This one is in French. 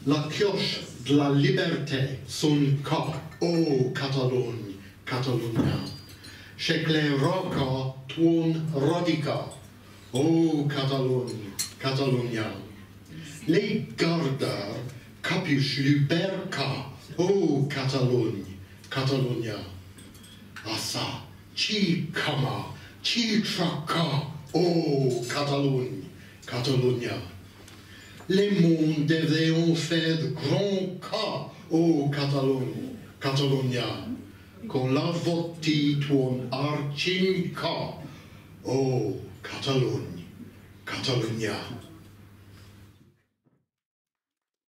La cloche de la liberté sonne encore, ô Catalogne, Catalunya. Chez les rocs tourne rodica, ô Catalogne, Catalunya. Les gardeurs capuchent l'uberca, ô Catalogne, Catalunya. Assa, Chicama, Chitraca, ô Catalogne, Catalunya. Les mondes devront faire de grands cas, ô Catalogne, Catalunya. Quand la votie tourne archinca, ô Catalogne, Catalunya.